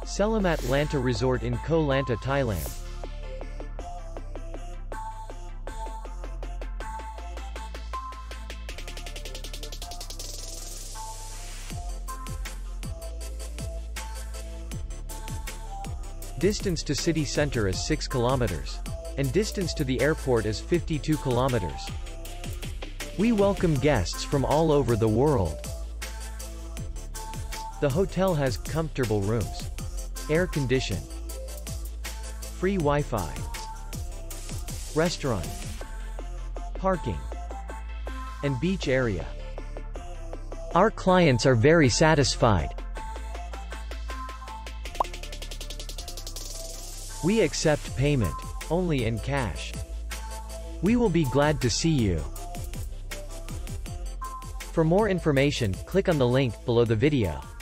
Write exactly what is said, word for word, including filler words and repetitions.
Selamat Lanta Resort in Ko Lanta, Thailand. Distance to city center is six kilometers. And distance to the airport is fifty-two kilometers. We welcome guests from all over the world. The hotel has comfortable rooms, air condition, free Wi-Fi, restaurant, parking, and beach area. Our clients are very satisfied. We accept payment only in cash. We will be glad to see you. For more information, click on the link below the video.